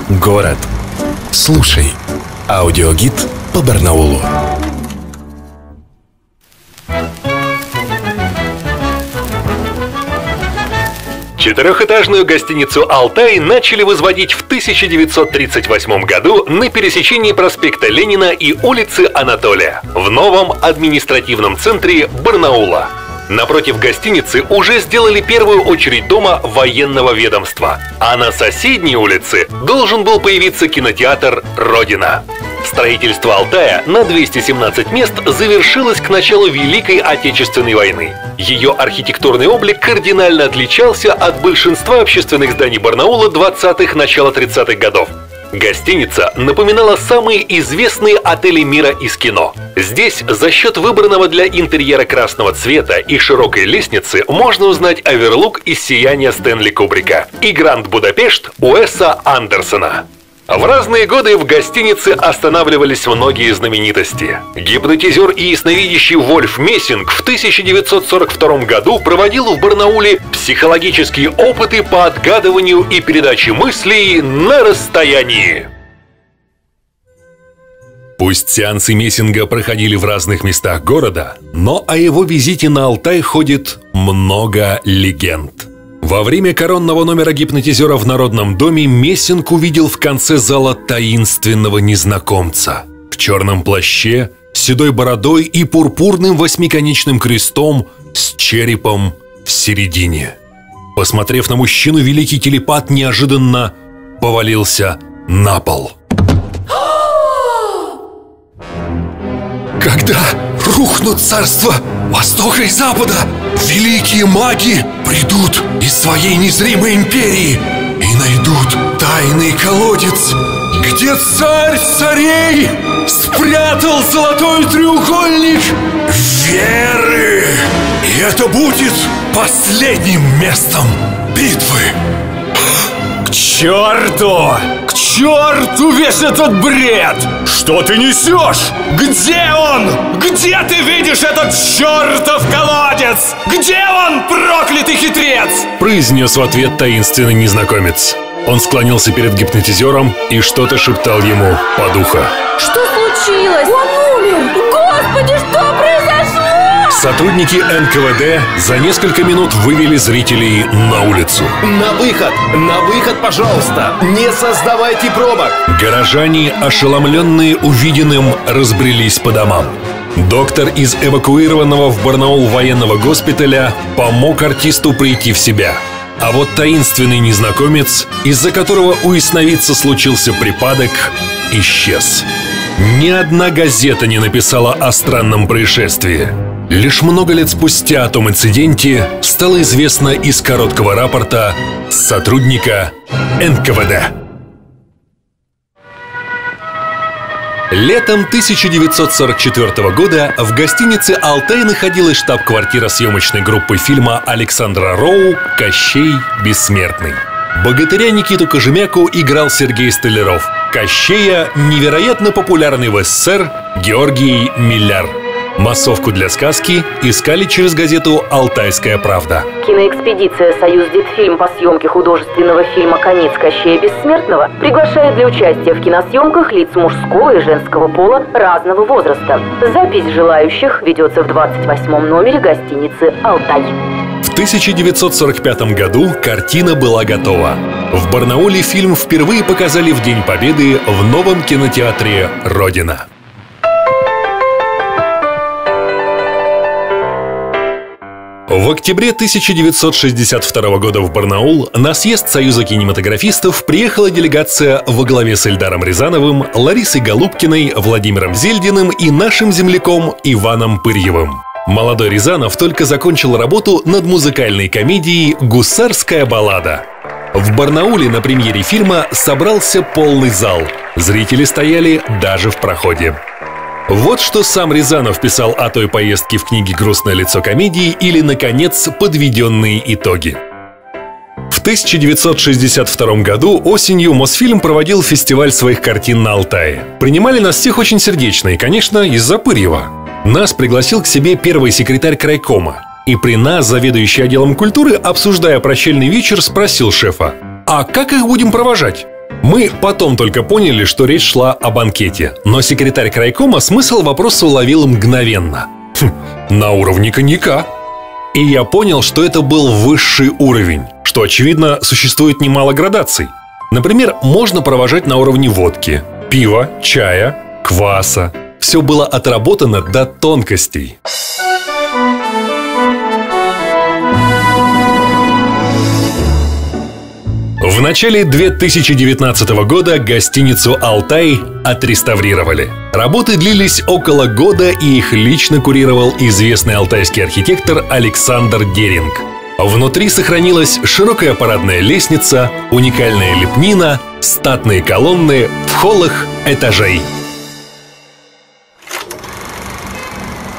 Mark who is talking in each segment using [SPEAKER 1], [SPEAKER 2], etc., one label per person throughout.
[SPEAKER 1] Город. Слушай. Аудиогид по Барнаулу.
[SPEAKER 2] Четырехэтажную гостиницу «Алтай» начали возводить в 1938 году на пересечении проспекта Ленина и улицы Анатолия в новом административном центре Барнаула. Напротив гостиницы уже сделали первую очередь дома военного ведомства, а на соседней улице должен был появиться кинотеатр «Родина». Строительство Алтая на 217 мест завершилось к началу Великой Отечественной войны. Ее архитектурный облик кардинально отличался от большинства общественных зданий Барнаула 20-х, начала 30-х годов. Гостиница напоминала самые известные отели мира из кино. Здесь за счет выбранного для интерьера красного цвета и широкой лестницы можно узнать оверлук из «Сияния» Стэнли Кубрика и Гранд Будапешт Уэса Андерсона. В разные годы в гостинице останавливались многие знаменитости. Гипнотизер и ясновидящий Вольф Мессинг в 1942 году проводил в Барнауле психологические опыты по отгадыванию и передаче мыслей на расстоянии. Пусть сеансы Мессинга проходили в разных местах города, но о его визите на Алтай ходит много легенд. Во время коронного номера гипнотизера в Народном доме Мессинг увидел в конце зала таинственного незнакомца в черном плаще, седой бородой и пурпурным восьмиконечным крестом с черепом в середине. Посмотрев на мужчину, великий телепат неожиданно повалился на пол.
[SPEAKER 3] Когда рухнут царства Востока и Запада, великие маги придут из своей незримой империи и найдут тайный колодец, где царь царей спрятал золотой треугольник веры. И это будет последним местом битвы.
[SPEAKER 4] К черту! К черту весь этот бред! Что ты несешь? Где он? Где ты видишь этот чертов колодец? Где он, проклятый хитрец?
[SPEAKER 2] Произнес в ответ таинственный незнакомец. Он склонился перед гипнотизером и что-то шептал ему под ухо.
[SPEAKER 5] Что случилось? Он умер! Господи, что произошло?
[SPEAKER 2] Сотрудники НКВД за несколько минут вывели зрителей на улицу.
[SPEAKER 1] На выход, пожалуйста! Не создавайте пробок!
[SPEAKER 2] Горожане, ошеломленные увиденным, разбрелись по домам. Доктор из эвакуированного в Барнаул военного госпиталя помог артисту прийти в себя. А вот таинственный незнакомец, из-за которого у ясновидца случился припадок, исчез. Ни одна газета не написала о странном происшествии. Лишь много лет спустя о том инциденте стало известно из короткого рапорта сотрудника НКВД. Летом 1944 года в гостинице «Алтай» находилась штаб-квартира съемочной группы фильма Александра Роу «Кощей Бессмертный». Богатыря Никиту Кожемяку играл Сергей Столяров. Кощея невероятно популярный в СССР Георгий Милляр. Массовку для сказки искали через газету «Алтайская правда».
[SPEAKER 6] Киноэкспедиция «Союздитфильм» по съемке художественного фильма «Конец Кощея Бессмертного» приглашает для участия в киносъемках лиц мужского и женского пола разного возраста. Запись желающих ведется в 28-м номере гостиницы «Алтай».
[SPEAKER 2] В 1945 году картина была готова. В Барнауле фильм впервые показали в День Победы в новом кинотеатре «Родина». В октябре 1962 года в Барнаул на съезд Союза кинематографистов приехала делегация во главе с Эльдаром Рязановым, Ларисой Голубкиной, Владимиром Зельдиным и нашим земляком Иваном Пырьевым. Молодой Рязанов только закончил работу над музыкальной комедией «Гусарская баллада». В Барнауле на премьере фильма собрался полный зал. Зрители стояли даже в проходе. Вот что сам Рязанов писал о той поездке в книге «Грустное лицо комедии» или, наконец, «Подведенные итоги». В 1962 году осенью Мосфильм проводил фестиваль своих картин на Алтае. Принимали нас всех очень сердечно и, конечно, из-за Пырьева. Нас пригласил к себе первый секретарь крайкома. И при нас заведующий отделом культуры, обсуждая прощальный вечер, спросил шефа: «А как их будем провожать?» Мы потом только поняли, что речь шла о банкете, но секретарь крайкома смысл вопроса уловил мгновенно. На уровне коньяка. И я понял, что это был высший уровень, что, очевидно, существует немало градаций. Например, можно провожать на уровне водки, пива, чая, кваса. Все было отработано до тонкостей. В начале 2019 года гостиницу «Алтай» отреставрировали. Работы длились около года, и их лично курировал известный алтайский архитектор Александр Деринг. Внутри сохранилась широкая парадная лестница, уникальная лепнина, статные колонны в холлах этажей.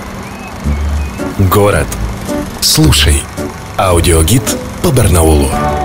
[SPEAKER 1] Город. Слушай. Аудиогид по Барнаулу.